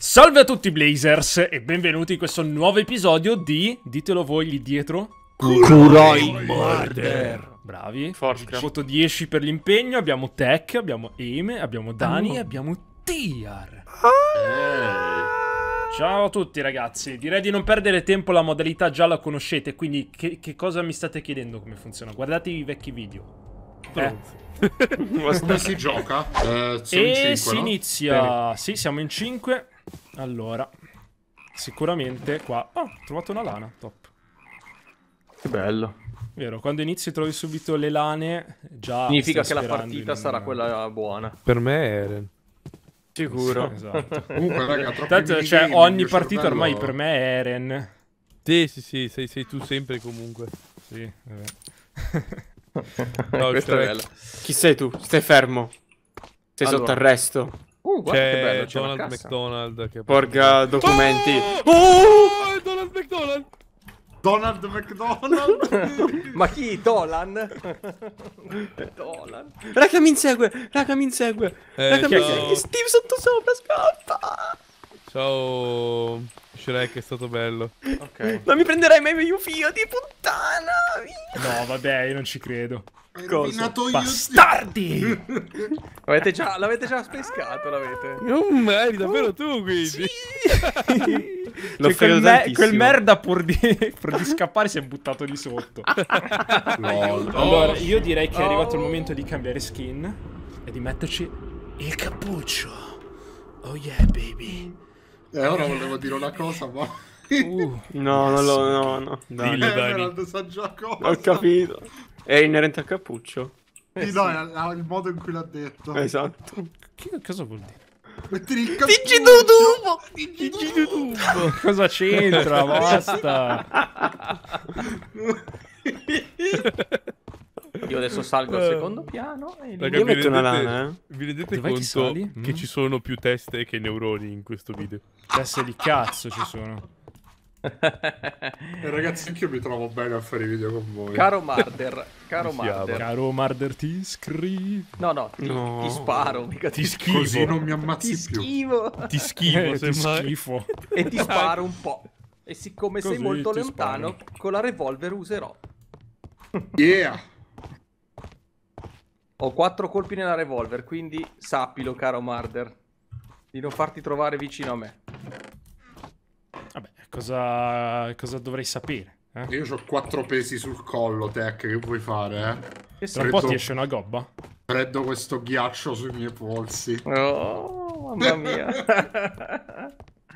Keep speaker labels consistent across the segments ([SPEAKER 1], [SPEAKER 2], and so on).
[SPEAKER 1] Salve a tutti Blazers e benvenuti in questo nuovo episodio di... ditelo voi lì dietro.
[SPEAKER 2] Kuroi Murder.
[SPEAKER 1] Bravi.
[SPEAKER 2] Forza.
[SPEAKER 1] Voto 10 per l'impegno. Abbiamo Tech, abbiamo Aime, abbiamo Dani e abbiamo Tiar. Ciao a tutti ragazzi. Direi di non perdere tempo, la modalità già la conoscete. Quindi che cosa mi state chiedendo come funziona? Guardate i vecchi video.
[SPEAKER 3] Come si gioca? Siamo in 5,
[SPEAKER 1] si
[SPEAKER 3] no?
[SPEAKER 1] inizia. Sì, siamo in 5. Allora, sicuramente qua. Oh, ho trovato una lana. Top.
[SPEAKER 2] Che bello.
[SPEAKER 1] Vero, quando inizi e trovi subito le lane, già
[SPEAKER 2] Significa
[SPEAKER 1] stai
[SPEAKER 2] che la
[SPEAKER 1] sperando
[SPEAKER 2] partita
[SPEAKER 1] in
[SPEAKER 2] sarà quella buona.
[SPEAKER 4] Per me è Eren.
[SPEAKER 2] Sicuro.
[SPEAKER 1] Esatto.
[SPEAKER 3] Comunque, raga, troppi
[SPEAKER 1] Tanto,
[SPEAKER 3] minigame,
[SPEAKER 1] cioè,
[SPEAKER 3] il
[SPEAKER 1] ogni
[SPEAKER 3] mio
[SPEAKER 1] partita
[SPEAKER 3] cervello-
[SPEAKER 1] ormai per me è Eren.
[SPEAKER 4] Sì, sei tu sempre comunque.
[SPEAKER 1] Sì, vabbè.
[SPEAKER 4] No,
[SPEAKER 2] Questo è
[SPEAKER 4] Shrek.
[SPEAKER 2] bello. Chi sei tu? Stai fermo. Sei
[SPEAKER 4] Allora.
[SPEAKER 2] sotto arresto. Guarda che
[SPEAKER 4] C'è
[SPEAKER 2] bello, c'è una
[SPEAKER 4] Donald
[SPEAKER 2] cassa.
[SPEAKER 4] McDonald che
[SPEAKER 2] Porca documenti.
[SPEAKER 4] Oh, è Donald McDonald.
[SPEAKER 3] Donald McDonald.
[SPEAKER 2] Ma chi? Dolan? Dolan. Raga mi insegue. Raga mi insegue. Raga mi
[SPEAKER 4] ciao.
[SPEAKER 2] insegue. Steve sotto sopra. Scappa.
[SPEAKER 4] Ciao Shrek, è stato bello.
[SPEAKER 2] Ok. Non mi prenderai mai io figlio di puttana.
[SPEAKER 1] No, vabbè, io non ci credo.
[SPEAKER 3] Hai
[SPEAKER 2] Cosa?
[SPEAKER 3] rovinato io.
[SPEAKER 1] Bastardi!
[SPEAKER 2] L'avete già spescato, l'avete.
[SPEAKER 4] Eri davvero tu quindi.
[SPEAKER 2] L'ho
[SPEAKER 1] Cioè,
[SPEAKER 2] ferito tantissimo.
[SPEAKER 1] quel merda pur di scappare si è buttato di sotto.
[SPEAKER 3] Lol.
[SPEAKER 1] Allora, io direi che è arrivato il momento di cambiare skin e di metterci il cappuccio. Oh yeah, baby.
[SPEAKER 3] Ora volevo dire una cosa, ma...
[SPEAKER 2] No, no.
[SPEAKER 4] Dillo, Dani.
[SPEAKER 3] Emerald sa già cosa.
[SPEAKER 2] Ho capito. È inerente al cappuccio.
[SPEAKER 3] Sì, no, è il modo in cui l'ha detto.
[SPEAKER 2] Esatto.
[SPEAKER 1] Cosa vuol dire?
[SPEAKER 3] Mettere il cappuccio.
[SPEAKER 2] Digidudubo.
[SPEAKER 1] Cosa c'entra? Basta.
[SPEAKER 2] Io adesso salgo al secondo piano e
[SPEAKER 4] Raga,
[SPEAKER 2] io metto una lana,
[SPEAKER 4] vi rendete
[SPEAKER 1] Dov'è che
[SPEAKER 4] conto
[SPEAKER 1] sali?
[SPEAKER 4] che ci sono più teste che neuroni in questo video?
[SPEAKER 1] Teste di cazzo ci sono.
[SPEAKER 3] Ragazzi, anch'io mi trovo bene a fare i video con voi.
[SPEAKER 2] Caro Marder, caro
[SPEAKER 4] Mi siamo.
[SPEAKER 2] Marder.
[SPEAKER 1] Caro Marder, ti iscrivi.
[SPEAKER 2] No, ti sparo, mica ti
[SPEAKER 4] schivo.
[SPEAKER 3] Così non mi
[SPEAKER 2] Ti
[SPEAKER 3] ammazzi più.
[SPEAKER 2] schivo.
[SPEAKER 4] Ti schifo,
[SPEAKER 1] Ti
[SPEAKER 4] semmai.
[SPEAKER 1] schifo.
[SPEAKER 2] E ti sparo un po'. E siccome sei
[SPEAKER 1] Così
[SPEAKER 2] molto
[SPEAKER 1] ti
[SPEAKER 2] lontano, con la revolver userò.
[SPEAKER 3] Yeah.
[SPEAKER 2] Ho 4 colpi nella revolver, quindi sappilo, caro Marder, di non farti trovare vicino a me.
[SPEAKER 1] Vabbè, cosa dovrei sapere?
[SPEAKER 3] Io ho 4 pesi sul collo, Tech, che vuoi fare,
[SPEAKER 2] Che
[SPEAKER 1] Tra un
[SPEAKER 2] sei?
[SPEAKER 1] po' ti esce una gobba.
[SPEAKER 3] Prendo questo ghiaccio sui miei polsi.
[SPEAKER 2] Oh, mamma mia.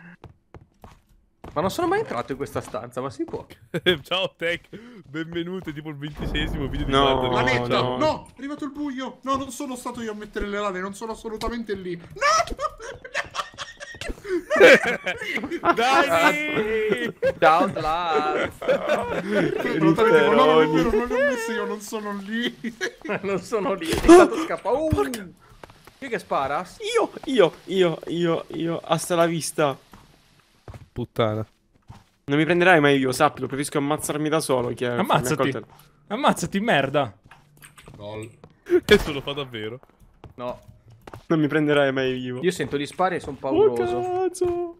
[SPEAKER 2] Ma non sono mai entrato in questa stanza, ma si può.
[SPEAKER 4] Ciao Tech, benvenuto, è tipo il 26esimo video di
[SPEAKER 2] No.
[SPEAKER 4] Marder.
[SPEAKER 3] Lanetta!
[SPEAKER 2] no.
[SPEAKER 3] No, è arrivato il buio! No, non sono stato io a mettere le lane, non sono assolutamente lì.
[SPEAKER 4] Dai!
[SPEAKER 2] Ciao Lars.
[SPEAKER 3] No, non è vero, non li ho messi io, non sono lì.
[SPEAKER 2] Non sono lì, è stato scappato. Chi che spara? Io. Hasta la vista.
[SPEAKER 4] Puttana.
[SPEAKER 2] Non mi prenderai mai io, sappilo, preferisco ammazzarmi da solo che farmi
[SPEAKER 1] Ammazzati.
[SPEAKER 2] accoltellare.
[SPEAKER 1] Ammazzati, merda.
[SPEAKER 3] Lol.
[SPEAKER 4] Adesso lo fa davvero.
[SPEAKER 2] No, non mi prenderai mai vivo.
[SPEAKER 5] Io sento gli spari e sono
[SPEAKER 2] Oh
[SPEAKER 5] pauroso.
[SPEAKER 2] cazzo.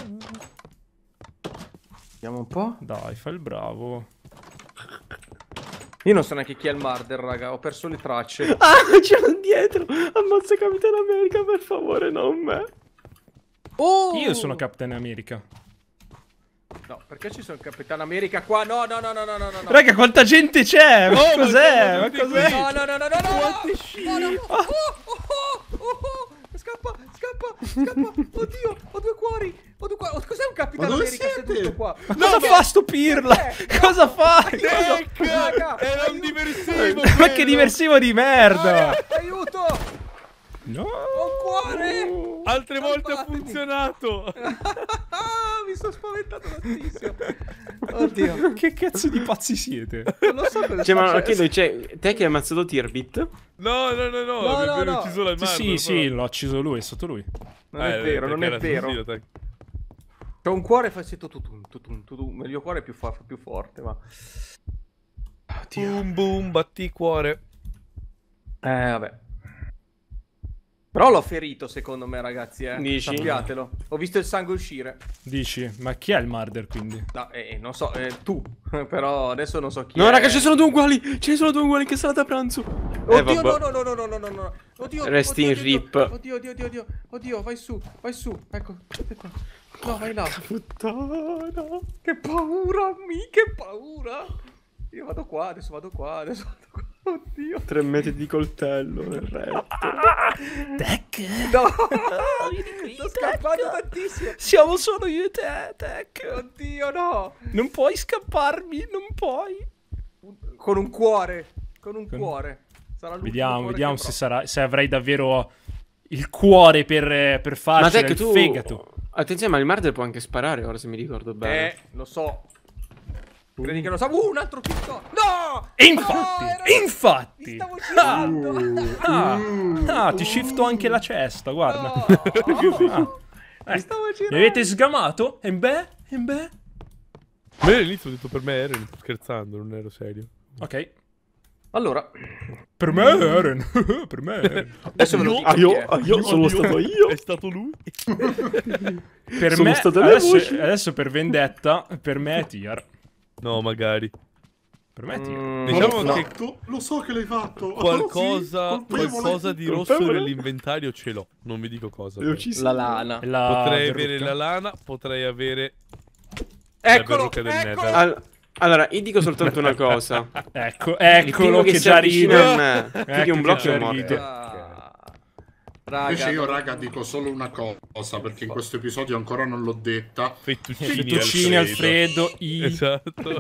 [SPEAKER 5] Vediamo un po'.
[SPEAKER 1] Dai, fai il bravo.
[SPEAKER 5] Io non so neanche chi è il Marder, raga. Ho perso le tracce.
[SPEAKER 2] Ah, c'erano dietro. Ammazza Capitano America, per favore, non me.
[SPEAKER 5] Oh!
[SPEAKER 1] Io sono Captain America.
[SPEAKER 5] No, perché ci sono il Capitano America qua? No.
[SPEAKER 1] Raga, quanta gente c'è? Ma
[SPEAKER 4] Oh,
[SPEAKER 1] cos'è?
[SPEAKER 4] ma
[SPEAKER 1] Ma
[SPEAKER 4] siamo
[SPEAKER 1] cos'è?
[SPEAKER 5] No.
[SPEAKER 4] Quante scene!
[SPEAKER 5] Scappa. Oddio, ho due cuori. Cos'è un Capitano
[SPEAKER 3] Ma dove
[SPEAKER 5] America
[SPEAKER 3] siete?
[SPEAKER 5] seduto qua?
[SPEAKER 1] Cosa fa sto pirla? Cosa fa?
[SPEAKER 5] Raga,
[SPEAKER 4] Era un
[SPEAKER 5] aiuto.
[SPEAKER 4] diversivo!
[SPEAKER 1] Ma che diversivo di merda!
[SPEAKER 5] Aiuto!
[SPEAKER 1] No!
[SPEAKER 5] Ho un cuore!
[SPEAKER 4] Altre volte ha
[SPEAKER 5] Salvatemi.
[SPEAKER 4] funzionato!
[SPEAKER 5] Mi sono spaventato tantissimo. Oddio.
[SPEAKER 1] Che cazzo di pazzi siete?
[SPEAKER 5] Non lo so cosa
[SPEAKER 2] Cioè, ma
[SPEAKER 5] sta
[SPEAKER 2] chiedo, cioè, te che hai ammazzato Tirbit?
[SPEAKER 4] No, avevo
[SPEAKER 5] no.
[SPEAKER 4] ucciso la
[SPEAKER 1] Sì, l'ho ucciso lui, è stato lui.
[SPEAKER 5] Non è vero, non è vero. C'ho un cuore e fa sì tutum. Il mio cuore è più forte, ma... Oddio.
[SPEAKER 4] Boom boom, batti cuore.
[SPEAKER 5] Vabbè. Però l'ho ferito, secondo me, ragazzi,
[SPEAKER 2] Dici?
[SPEAKER 5] Sappiatelo. Ho visto il sangue uscire.
[SPEAKER 1] Dici? Ma chi è il marder quindi?
[SPEAKER 5] No, non so, tu. Però adesso non so chi è.
[SPEAKER 2] No, raga, ci sono due uguali. Ce ne sono due uguali che salata a pranzo.
[SPEAKER 5] Oddio,
[SPEAKER 2] vabbè.
[SPEAKER 5] no. Oddio,
[SPEAKER 2] Resti in rip.
[SPEAKER 5] Oddio, vai su. Ecco, aspetta. No, vai là.
[SPEAKER 2] Puttana.
[SPEAKER 5] Che paura, che paura. Io vado qua, adesso vado qua. Oddio.
[SPEAKER 2] 3 metri di coltello nel retto.
[SPEAKER 1] Tech!
[SPEAKER 5] No. Sto scappando tantissimo.
[SPEAKER 1] Siamo solo io e te, Tech!
[SPEAKER 5] Oddio, no.
[SPEAKER 1] Non puoi scapparmi, non puoi!
[SPEAKER 5] Con un cuore. Sarà
[SPEAKER 1] Vediamo se avrai davvero il cuore per farcela, il fegato.
[SPEAKER 2] Attenzione, ma il marder può anche sparare ora, se mi ricordo bene.
[SPEAKER 5] Lo so. Credi che lo sa? Un altro TikTok. No!
[SPEAKER 1] E infatti!
[SPEAKER 5] Mi stavo girando.
[SPEAKER 1] Ti shifto anche la cesta, guarda.
[SPEAKER 5] No. Mi stavo
[SPEAKER 1] Mi
[SPEAKER 5] girando.
[SPEAKER 1] avete sgamato? E beh?
[SPEAKER 4] Ma io all'inizio ho detto per me Eren, scherzando, non ero serio.
[SPEAKER 1] Ok.
[SPEAKER 5] Allora,
[SPEAKER 1] Per me Eren. Per me Eren.
[SPEAKER 5] adesso ve lo dico.
[SPEAKER 2] Io sono stato io.
[SPEAKER 4] È stato lui?
[SPEAKER 1] Per
[SPEAKER 2] Sono
[SPEAKER 1] me
[SPEAKER 2] state le voci.
[SPEAKER 1] adesso per vendetta, per me è Tiar.
[SPEAKER 4] No, magari.
[SPEAKER 1] Per me è Tiar.
[SPEAKER 3] Ma
[SPEAKER 4] Diciamo
[SPEAKER 3] l'ho
[SPEAKER 4] che
[SPEAKER 3] fatto, lo so che l'hai fatto.
[SPEAKER 4] qualcosa di rosso
[SPEAKER 2] Colpevole.
[SPEAKER 4] nell'inventario ce l'ho. Non vi dico cosa.
[SPEAKER 2] L'ho
[SPEAKER 4] però.
[SPEAKER 2] ucciso.
[SPEAKER 5] La lana.
[SPEAKER 4] Potrei avere
[SPEAKER 1] verrucca.
[SPEAKER 4] la lana, potrei avere
[SPEAKER 5] Eccolo,
[SPEAKER 4] verruca del
[SPEAKER 5] eccolo.
[SPEAKER 4] Nether.
[SPEAKER 2] Allora, io dico soltanto una cosa.
[SPEAKER 1] Ecco,
[SPEAKER 2] Il primo
[SPEAKER 1] eccolo che
[SPEAKER 2] si
[SPEAKER 1] già
[SPEAKER 2] avvicina
[SPEAKER 1] ride.
[SPEAKER 2] a me. Più di un
[SPEAKER 1] Ecco
[SPEAKER 2] blocco
[SPEAKER 1] che
[SPEAKER 2] è
[SPEAKER 1] già
[SPEAKER 2] morto.
[SPEAKER 1] ride.
[SPEAKER 3] Invece io, raga, dico solo una cosa, perché in questo episodio ancora non l'ho detta.
[SPEAKER 4] Fettuccini
[SPEAKER 1] Alfredo,
[SPEAKER 4] Esatto.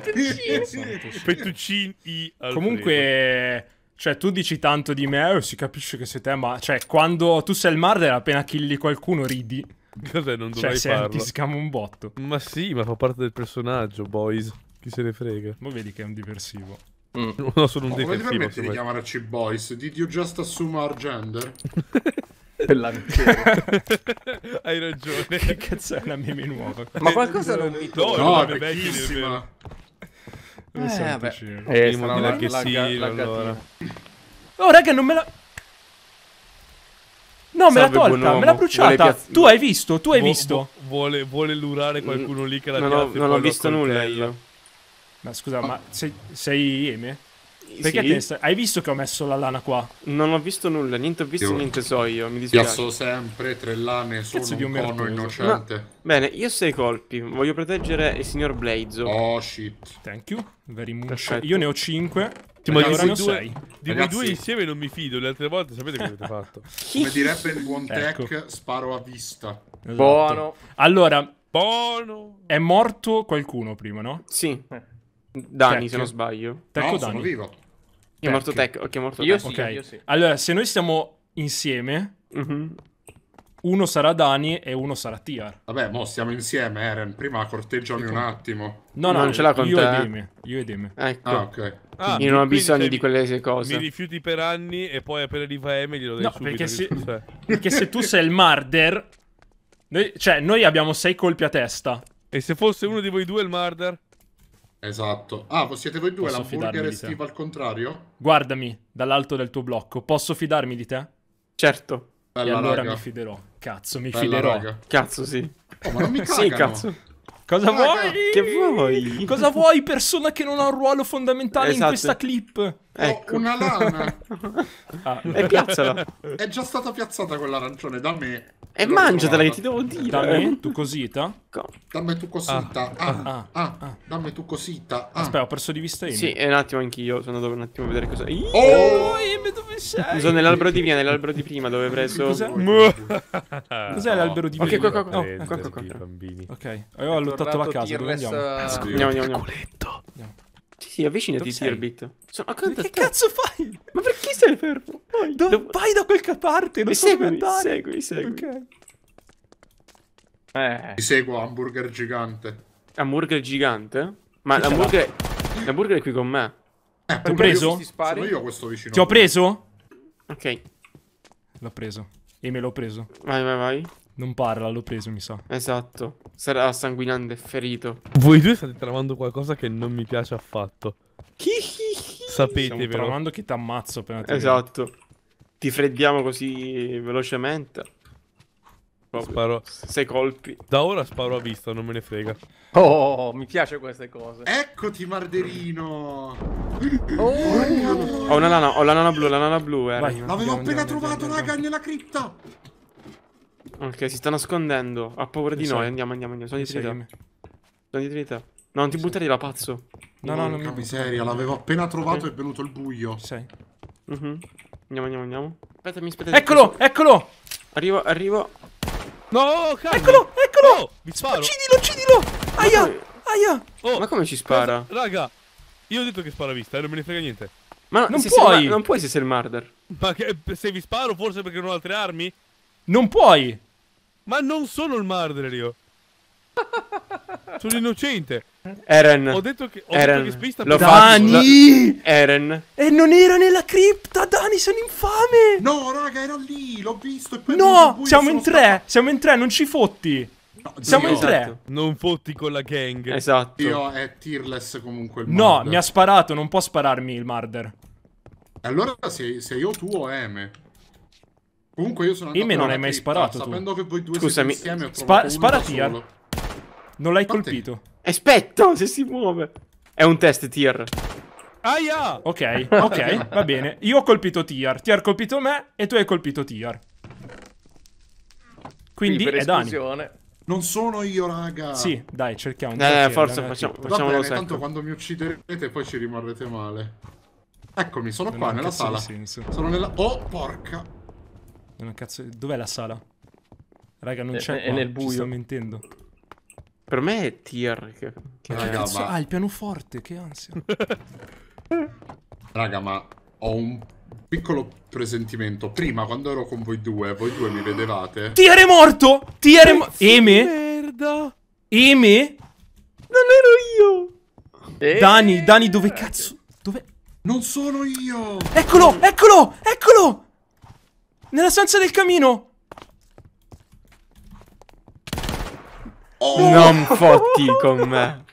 [SPEAKER 4] Fettuccini Alfredo.
[SPEAKER 1] Comunque, cioè, tu dici tanto di me, si capisce che sei te, ma, cioè, quando tu sei il marder, appena killi qualcuno, ridi.
[SPEAKER 4] Cos'è? Non
[SPEAKER 1] Cioè,
[SPEAKER 4] dovrei farlo.
[SPEAKER 1] ti scama un botto.
[SPEAKER 4] Ma sì, ma fa parte del personaggio, boys. Chi se ne frega?
[SPEAKER 1] Ma vedi che è un diversivo.
[SPEAKER 4] No, sono un
[SPEAKER 3] Come ti
[SPEAKER 4] difensivo.
[SPEAKER 3] permetti di chiamarci boys? Did you just assume our gender?
[SPEAKER 4] Hai ragione.
[SPEAKER 1] Che cazzo è una meme nuova?
[SPEAKER 5] Ma qualcosa non mi
[SPEAKER 4] No,
[SPEAKER 5] torna.
[SPEAKER 3] No,
[SPEAKER 4] vabbè,
[SPEAKER 3] è
[SPEAKER 4] vecchio,
[SPEAKER 3] vecchissima.
[SPEAKER 1] Non so,
[SPEAKER 5] vabbè.
[SPEAKER 1] piacere.
[SPEAKER 4] Prima
[SPEAKER 5] sarà
[SPEAKER 4] di
[SPEAKER 5] la-
[SPEAKER 4] là che
[SPEAKER 5] la-
[SPEAKER 4] sì,
[SPEAKER 5] la
[SPEAKER 4] allora.
[SPEAKER 1] Oh, raga, non me la... No, me l'ha
[SPEAKER 2] Salve,
[SPEAKER 1] tolta,
[SPEAKER 2] buon
[SPEAKER 1] me l'ha
[SPEAKER 2] uomo.
[SPEAKER 1] bruciata.
[SPEAKER 2] Vuole
[SPEAKER 1] Tu hai visto, tu hai visto.
[SPEAKER 4] Vuole lurare qualcuno lì che la
[SPEAKER 2] Non
[SPEAKER 4] piazza
[SPEAKER 2] ho,
[SPEAKER 4] e poi
[SPEAKER 2] non ho
[SPEAKER 4] lo
[SPEAKER 2] visto nulla
[SPEAKER 4] accoltella.
[SPEAKER 2] io.
[SPEAKER 1] Ma scusa, ma sei Eme? Perché
[SPEAKER 2] Sì.
[SPEAKER 1] te ne stai... Hai visto che ho messo la lana qua?
[SPEAKER 2] Non ho visto nulla, niente ho visto,
[SPEAKER 3] Io-
[SPEAKER 2] niente so io, mi dispiace.
[SPEAKER 3] Piazzo sempre 3 lane, sono
[SPEAKER 1] Cazzo di
[SPEAKER 3] un
[SPEAKER 1] un
[SPEAKER 3] cono
[SPEAKER 1] merdoso.
[SPEAKER 3] innocente.
[SPEAKER 2] Bene, io ho 6 colpi, voglio proteggere il signor Blazo.
[SPEAKER 3] Oh shit.
[SPEAKER 1] Thank you, very much.
[SPEAKER 2] Perfetto.
[SPEAKER 1] Io ne ho 5.
[SPEAKER 4] Ma di
[SPEAKER 3] Ragazzi,
[SPEAKER 1] ora ne ho
[SPEAKER 4] voi due,
[SPEAKER 1] 6.
[SPEAKER 4] di voi
[SPEAKER 3] Ragazzi.
[SPEAKER 4] due insieme non mi fido. Le altre volte sapete che avete fatto?
[SPEAKER 3] Come direbbe il buon Tech,
[SPEAKER 1] Ecco.
[SPEAKER 3] sparo a vista.
[SPEAKER 1] Esatto.
[SPEAKER 5] Buono.
[SPEAKER 1] Allora,
[SPEAKER 4] Buono.
[SPEAKER 1] è morto qualcuno prima, no?
[SPEAKER 2] Sì. Dani,
[SPEAKER 1] Tech.
[SPEAKER 2] se non sbaglio.
[SPEAKER 1] Tech
[SPEAKER 3] No,
[SPEAKER 1] o
[SPEAKER 3] sono
[SPEAKER 1] Dani?
[SPEAKER 3] vivo.
[SPEAKER 2] È morto
[SPEAKER 1] Tech.
[SPEAKER 2] Tech, ok, è morto
[SPEAKER 5] Io
[SPEAKER 2] Tech.
[SPEAKER 5] sì.
[SPEAKER 1] Ok. Allora, se noi stiamo insieme,
[SPEAKER 2] Mhm.
[SPEAKER 1] uno sarà Dani e uno sarà Tiar.
[SPEAKER 3] Vabbè, mo stiamo insieme, Eren. Prima corteggiami un attimo.
[SPEAKER 1] No,
[SPEAKER 2] Non ce l'ha con
[SPEAKER 1] io
[SPEAKER 2] te,
[SPEAKER 1] ed
[SPEAKER 2] eh?
[SPEAKER 1] Eme. Io ed Eme.
[SPEAKER 2] Ecco.
[SPEAKER 3] Ah, ok.
[SPEAKER 4] Ah,
[SPEAKER 2] Io non ho
[SPEAKER 4] quindi
[SPEAKER 2] bisogno
[SPEAKER 4] sei-
[SPEAKER 2] di quelle cose.
[SPEAKER 4] Mi rifiuti per anni e poi appena arriva Eme glielo dai
[SPEAKER 1] No,
[SPEAKER 4] subito.
[SPEAKER 1] perché se,
[SPEAKER 4] che cos'è?
[SPEAKER 1] perché se tu sei il marder... Noi abbiamo 6 colpi a testa.
[SPEAKER 4] E se fosse uno di voi due il murder?
[SPEAKER 3] Esatto. Ah, siete voi due,
[SPEAKER 1] Posso
[SPEAKER 3] l'hamburger
[SPEAKER 1] fidarmi
[SPEAKER 3] e
[SPEAKER 1] di te?
[SPEAKER 3] Steve al contrario?
[SPEAKER 1] Guardami dall'alto del tuo blocco. Posso fidarmi di te?
[SPEAKER 2] Certo.
[SPEAKER 3] Bella,
[SPEAKER 1] E allora
[SPEAKER 3] raga.
[SPEAKER 1] mi fiderò. Cazzo, mi
[SPEAKER 3] Bella,
[SPEAKER 1] fiderò.
[SPEAKER 3] raga.
[SPEAKER 2] Cazzo, sì.
[SPEAKER 3] Oh, ma non mi cagano.
[SPEAKER 2] Sì, cazzo.
[SPEAKER 1] Cosa
[SPEAKER 3] Raga,
[SPEAKER 1] vuoi?
[SPEAKER 2] Che vuoi?
[SPEAKER 1] Cosa vuoi, persona che non ha un ruolo fondamentale in
[SPEAKER 2] Esatto.
[SPEAKER 1] questa clip?
[SPEAKER 3] Ho
[SPEAKER 2] Ecco.
[SPEAKER 3] una lana.
[SPEAKER 1] Ah,
[SPEAKER 2] E piazzala.
[SPEAKER 3] È già stata piazzata quella arancione da me.
[SPEAKER 2] E
[SPEAKER 3] L'ho
[SPEAKER 2] mangiatela che
[SPEAKER 3] trovata.
[SPEAKER 2] ti devo dire.
[SPEAKER 1] da me? Tu cosita?
[SPEAKER 3] Dammi tu cosita. Dammi tu cosita.
[SPEAKER 1] Aspetta, ho perso di vista Amy.
[SPEAKER 2] Sì, e un attimo anch'io. Sono andato un attimo a vedere cosa.
[SPEAKER 3] Oh!
[SPEAKER 1] Amy, dove sei?
[SPEAKER 2] Sono nell'albero di via, nell'albero di prima dove hai preso.
[SPEAKER 1] Cos'è? Cos'è l'albero di
[SPEAKER 2] Ok,
[SPEAKER 1] via?
[SPEAKER 2] qua, qua.
[SPEAKER 1] Oh,
[SPEAKER 2] Qua, qua, qua.
[SPEAKER 4] bambini.
[SPEAKER 1] ok. Ho lottato la casa, dove andiamo?
[SPEAKER 2] Andiamo. Sì, sì, avvicinati,
[SPEAKER 1] Dove sei?
[SPEAKER 2] Tirbit. Sono accanto a
[SPEAKER 1] Che
[SPEAKER 2] te.
[SPEAKER 1] cazzo fai?
[SPEAKER 2] Ma perché sei fermo? Vai,
[SPEAKER 1] Vai da quel parte, non so dove
[SPEAKER 2] Seguimi,
[SPEAKER 1] andare.
[SPEAKER 2] segui.
[SPEAKER 1] Ok.
[SPEAKER 3] Ti seguo, hamburger gigante.
[SPEAKER 2] Hamburger gigante? Ma l'hamburger è qui con me.
[SPEAKER 3] Ti
[SPEAKER 1] ho preso?
[SPEAKER 3] Sono io questo vicino.
[SPEAKER 1] Ti ho preso?
[SPEAKER 2] Ok,
[SPEAKER 1] L'ho preso. E me l'ho preso.
[SPEAKER 2] vai.
[SPEAKER 1] Non parla, l'ho preso, mi sa.
[SPEAKER 2] Esatto. Sarà sanguinante e ferito.
[SPEAKER 4] Voi due state tramando qualcosa che non mi piace affatto. Sapete,
[SPEAKER 1] Stiamo
[SPEAKER 4] vero?
[SPEAKER 1] tramando che ti ammazzo appena ti
[SPEAKER 2] Esatto.
[SPEAKER 6] ti freddiamo così velocemente.
[SPEAKER 4] Sparo.
[SPEAKER 6] 6 colpi.
[SPEAKER 4] Da ora sparo a vista, non me ne frega.
[SPEAKER 5] Oh, mi piace queste cose.
[SPEAKER 3] Eccoti, Marderino.
[SPEAKER 6] Ho la nana blu,
[SPEAKER 1] Vai.
[SPEAKER 3] L'avevo appena trovato, raga, nella cripta.
[SPEAKER 6] Ok, si sta nascondendo. Ha paura di
[SPEAKER 1] Chi
[SPEAKER 6] noi.
[SPEAKER 1] sei?
[SPEAKER 6] Andiamo. Sono dietro di
[SPEAKER 1] Sei?
[SPEAKER 6] te. Sono dietro di te. No, non ti buttare là, pazzo.
[SPEAKER 1] No, non mi
[SPEAKER 3] miseria, l'avevo appena trovato e è venuto il buio.
[SPEAKER 1] Sei.
[SPEAKER 6] Andiamo. Aspetta.
[SPEAKER 1] Eccolo!
[SPEAKER 6] Arrivo.
[SPEAKER 4] No, cazzo!
[SPEAKER 1] Eccolo!
[SPEAKER 4] Oh, mi sparo!
[SPEAKER 1] Uccidilo! Aia!
[SPEAKER 4] Oh,
[SPEAKER 6] Ma come ci spara?
[SPEAKER 4] Raga, io ho detto che spara a vista, non me ne frega niente.
[SPEAKER 6] Ma no,
[SPEAKER 1] Non
[SPEAKER 6] se
[SPEAKER 1] puoi!
[SPEAKER 6] sei non puoi se sei il murder.
[SPEAKER 4] Ma che, se vi sparo forse perché non ho altre armi?
[SPEAKER 1] Non puoi!
[SPEAKER 4] Ma non sono il murderer io. Sono innocente.
[SPEAKER 6] Eren.
[SPEAKER 4] Ho detto che spista
[SPEAKER 6] Lo
[SPEAKER 4] per...
[SPEAKER 1] Dani!
[SPEAKER 6] Eren.
[SPEAKER 1] E non era nella cripta, Dani, sono infame!
[SPEAKER 3] No, raga, era lì, l'ho visto e poi
[SPEAKER 1] No, siamo in tre, non ci fotti!
[SPEAKER 3] No,
[SPEAKER 1] Siamo in
[SPEAKER 3] zio,
[SPEAKER 1] tre!
[SPEAKER 4] Non fotti con la gang.
[SPEAKER 6] Esatto.
[SPEAKER 3] Io è tearless comunque il
[SPEAKER 1] No,
[SPEAKER 3] murder.
[SPEAKER 1] mi ha sparato, non può spararmi il murder.
[SPEAKER 3] Allora sei io tu o Eme? Comunque io sono andato
[SPEAKER 1] Eme non
[SPEAKER 3] alla
[SPEAKER 1] hai mai
[SPEAKER 3] cripta,
[SPEAKER 1] sparato tu.
[SPEAKER 3] sapendo che voi due
[SPEAKER 6] Scusami,
[SPEAKER 3] siete insieme ho trovato uno
[SPEAKER 1] spara
[SPEAKER 3] da
[SPEAKER 1] Tier.
[SPEAKER 3] solo.
[SPEAKER 1] Non l'hai
[SPEAKER 3] Fatti.
[SPEAKER 1] colpito.
[SPEAKER 6] Aspetta, se si muove. È un test tier.
[SPEAKER 4] Aia!
[SPEAKER 1] Ok, va bene. Io ho colpito Tier ha colpito me e tu hai colpito Tier. Quindi
[SPEAKER 5] per
[SPEAKER 1] è Dani.
[SPEAKER 5] esclusione.
[SPEAKER 3] Non sono io, raga.
[SPEAKER 1] Sì, dai, cerchiamo. un
[SPEAKER 6] Forza,
[SPEAKER 1] Tier,
[SPEAKER 6] facciamo
[SPEAKER 3] Va
[SPEAKER 6] facciamolo
[SPEAKER 3] bene, tanto
[SPEAKER 6] secco.
[SPEAKER 3] quando mi ucciderete poi ci rimarrete male. Eccomi, sono
[SPEAKER 1] Non
[SPEAKER 3] qua
[SPEAKER 1] ha un
[SPEAKER 3] nella
[SPEAKER 1] cazzo di
[SPEAKER 3] sala.
[SPEAKER 1] senso.
[SPEAKER 3] Sono nella... Oh, porca.
[SPEAKER 1] Non ha cazzo... Dov'è la sala? Raga, non c'è
[SPEAKER 5] È
[SPEAKER 1] qua,
[SPEAKER 5] nel
[SPEAKER 1] ci
[SPEAKER 5] buio.
[SPEAKER 1] sto mentendo.
[SPEAKER 6] Per me è tier. Che
[SPEAKER 3] Raga,
[SPEAKER 1] Cazzo,
[SPEAKER 3] ma...
[SPEAKER 1] il pianoforte, che ansia.
[SPEAKER 3] Raga, ma ho un piccolo presentimento. Prima, quando ero con voi due mi vedevate.
[SPEAKER 1] Tier è morto! Eme?
[SPEAKER 4] Merda!
[SPEAKER 1] Eme?
[SPEAKER 6] Non ero io.
[SPEAKER 1] Dani, dove cazzo? Dove?
[SPEAKER 3] Non sono io!
[SPEAKER 1] Eccolo! Nella stanza del camino!
[SPEAKER 3] Oh!
[SPEAKER 6] Non fotti con me.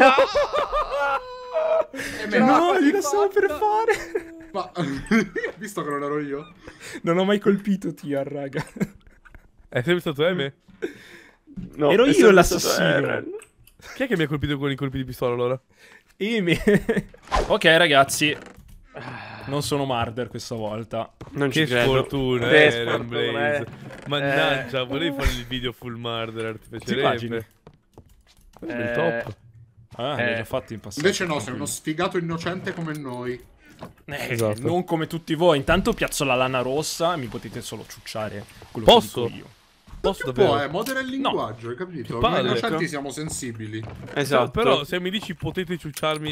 [SPEAKER 1] No, gliela stavo per fare!
[SPEAKER 3] Ma... Visto che non ero io?
[SPEAKER 1] Non ho mai colpito Tier, raga.
[SPEAKER 4] È sempre stato M?
[SPEAKER 6] No,
[SPEAKER 1] Ero
[SPEAKER 6] è
[SPEAKER 1] io
[SPEAKER 6] sempre
[SPEAKER 1] l'assassino.
[SPEAKER 6] stato Eren.
[SPEAKER 4] Chi è che mi ha colpito con i colpi di pistola allora?
[SPEAKER 1] Eme. Ok, ragazzi. Non sono murder questa volta.
[SPEAKER 6] Non ci
[SPEAKER 4] Che
[SPEAKER 6] credo.
[SPEAKER 4] sfortuna,
[SPEAKER 5] Che
[SPEAKER 4] Eren
[SPEAKER 5] sfortuna,
[SPEAKER 4] Blaze. Mannaggia, volevi fare il video full murderer, ti
[SPEAKER 1] immagini?
[SPEAKER 4] piacerebbe. Il top.
[SPEAKER 1] Ah, li ho già fatti in passato.
[SPEAKER 3] Invece no, sei uno sfigato innocente come noi.
[SPEAKER 4] Esatto.
[SPEAKER 1] Non come tutti voi. Intanto piazzo la lana rossa e mi potete solo ciucciare quello
[SPEAKER 4] Posso?
[SPEAKER 1] che dico io.
[SPEAKER 4] Posso
[SPEAKER 3] Un po',
[SPEAKER 4] davvero?
[SPEAKER 3] modera il linguaggio, hai capito? Noi
[SPEAKER 4] palle.
[SPEAKER 3] innocenti siamo sensibili.
[SPEAKER 6] Esatto.
[SPEAKER 4] Però se mi dici potete ciucciarmi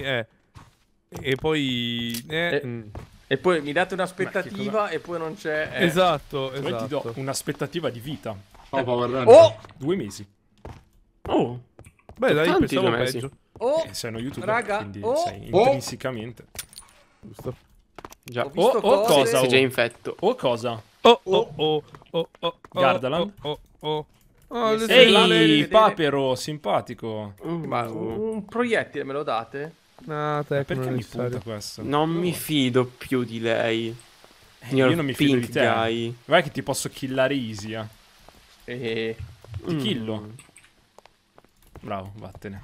[SPEAKER 4] e poi
[SPEAKER 5] E poi mi date
[SPEAKER 1] Ma
[SPEAKER 5] un'aspettativa e poi non c'è.
[SPEAKER 4] Esatto,
[SPEAKER 1] Poi ti do
[SPEAKER 4] esatto.
[SPEAKER 1] un'aspettativa di vita.
[SPEAKER 3] Oh, poverello.
[SPEAKER 5] Oh!
[SPEAKER 1] 2 mesi.
[SPEAKER 6] Oh.
[SPEAKER 4] Beh, dai,
[SPEAKER 6] Tanti
[SPEAKER 4] pensavo
[SPEAKER 6] due mesi.
[SPEAKER 4] peggio.
[SPEAKER 5] Oh!
[SPEAKER 1] Sei uno youtuber,
[SPEAKER 5] Raga,
[SPEAKER 1] quindi
[SPEAKER 5] oh!
[SPEAKER 1] sei intrinsecamente.
[SPEAKER 4] Giusto.
[SPEAKER 6] Già.
[SPEAKER 5] Ho visto
[SPEAKER 1] oh,
[SPEAKER 5] cose.
[SPEAKER 1] cosa?
[SPEAKER 6] Sei già infetto.
[SPEAKER 1] O cosa?
[SPEAKER 4] Oh.
[SPEAKER 1] Gardaland?
[SPEAKER 5] Le
[SPEAKER 1] Ehi,
[SPEAKER 5] vedete?
[SPEAKER 1] Papero, simpatico.
[SPEAKER 5] Ma un proiettile me lo date?
[SPEAKER 4] No, te,
[SPEAKER 1] Perché mi punta questo?
[SPEAKER 6] Non mi fido più di lei. Signor
[SPEAKER 1] Io non mi fido di
[SPEAKER 6] Pink
[SPEAKER 1] te.
[SPEAKER 6] Guy.
[SPEAKER 1] Vai che ti posso killare easy,
[SPEAKER 5] E...
[SPEAKER 1] Ti killo. Bravo, vattene.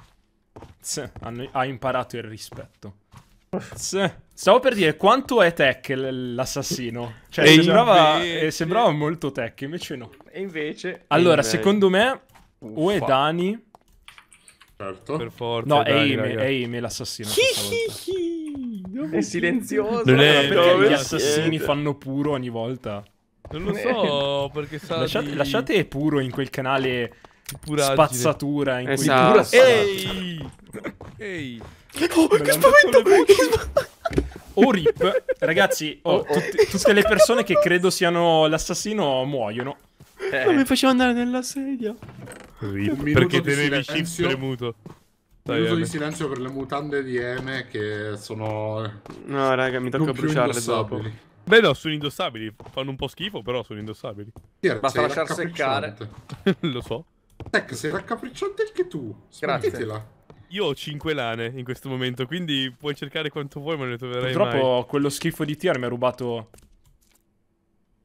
[SPEAKER 1] Ha imparato il rispetto. Stavo per dire quanto è tech l'assassino. Cioè, sembrava molto tech, invece no.
[SPEAKER 5] e invece...
[SPEAKER 1] Allora,
[SPEAKER 6] Invece.
[SPEAKER 1] secondo me, o è
[SPEAKER 5] Uffa.
[SPEAKER 1] Dani.
[SPEAKER 3] Certo.
[SPEAKER 4] Per forza.
[SPEAKER 1] No, è
[SPEAKER 4] dai,
[SPEAKER 1] Ime,
[SPEAKER 4] raga.
[SPEAKER 1] è Ime l'assassino. questa volta.
[SPEAKER 5] È silenzioso.
[SPEAKER 4] Non è-
[SPEAKER 1] Perché
[SPEAKER 6] Dove
[SPEAKER 1] gli assassini
[SPEAKER 6] siete?
[SPEAKER 1] fanno puro ogni volta?
[SPEAKER 4] Non lo so, perché sa di...
[SPEAKER 1] Lasciate puro in quel canale
[SPEAKER 4] puraggine.
[SPEAKER 1] spazzatura in cui
[SPEAKER 6] Esatto.
[SPEAKER 4] Ehi! Ehi!
[SPEAKER 6] Oh, che spavento!
[SPEAKER 1] O rip, ragazzi, tutte le persone che credo siano l'assassino muoiono.
[SPEAKER 6] Non mi faceva andare nella sedia.
[SPEAKER 3] minuto
[SPEAKER 4] Perché
[SPEAKER 3] di
[SPEAKER 4] tenevi shift
[SPEAKER 3] silenzio.
[SPEAKER 4] premuto.
[SPEAKER 3] Un
[SPEAKER 4] Dai,
[SPEAKER 3] minuto di
[SPEAKER 4] Eme.
[SPEAKER 3] silenzio per le mutande di Eme che sono
[SPEAKER 6] No, raga, mi tocca
[SPEAKER 3] non più
[SPEAKER 6] bruciarle dopo.
[SPEAKER 3] indossabili.
[SPEAKER 4] Beh no, sono indossabili. Fanno un po' schifo, però sono indossabili.
[SPEAKER 3] Pier,
[SPEAKER 5] Basta
[SPEAKER 3] sei
[SPEAKER 5] lasciar
[SPEAKER 3] raccapricciante.
[SPEAKER 4] Lo so.
[SPEAKER 3] Tech, sei raccapricciante anche tu.
[SPEAKER 5] Grazie.
[SPEAKER 3] Smettila.
[SPEAKER 4] Io ho 5 lane in questo momento, quindi puoi cercare quanto vuoi, ma non le troverai
[SPEAKER 1] Purtroppo
[SPEAKER 4] mai.
[SPEAKER 1] quello schifo di Tier mi ha rubato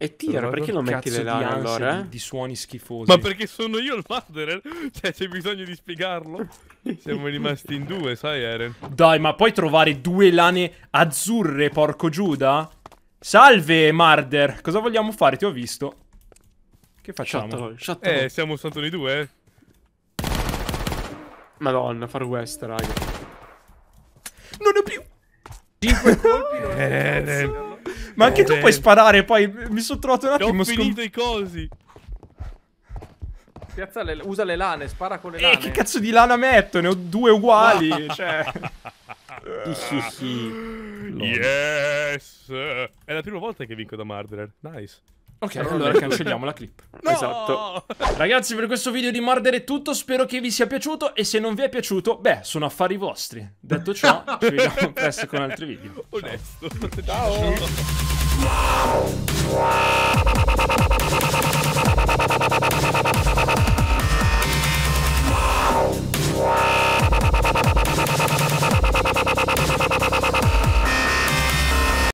[SPEAKER 6] E tira, perché non metti le lane allora?
[SPEAKER 1] Di suoni schifosi.
[SPEAKER 4] Ma perché sono io il murderer? Cioè, c'è bisogno di spiegarlo? Siamo rimasti in 2, sai, Eren?
[SPEAKER 1] Dai, ma puoi trovare 2 lane azzurre, porco Giuda? Salve, Marder. Cosa vogliamo fare? Ti ho visto. Che facciamo?
[SPEAKER 4] Siamo stato noi 2, eh?
[SPEAKER 6] Madonna, Far West, raga.
[SPEAKER 1] Non ho più.
[SPEAKER 5] 5 colpi.
[SPEAKER 1] Ma anche tu puoi sparare, poi mi sono trovato un attimo.
[SPEAKER 4] Ho finito i cosi.
[SPEAKER 5] Usa le lane, spara con le lane.
[SPEAKER 1] Che cazzo di lana metto? Ne ho 2 uguali. Cioè.
[SPEAKER 4] Yes. È la prima volta che vinco da Murderer. Nice.
[SPEAKER 1] Ok, allora cancelliamo la clip.
[SPEAKER 6] No! Esatto.
[SPEAKER 1] Ragazzi, per questo video di Murder è tutto. Spero che vi sia piaciuto. E se non vi è piaciuto, beh, sono affari vostri. Detto ciò, ci vediamo presto con altri video.
[SPEAKER 4] Onesto.
[SPEAKER 5] Ciao.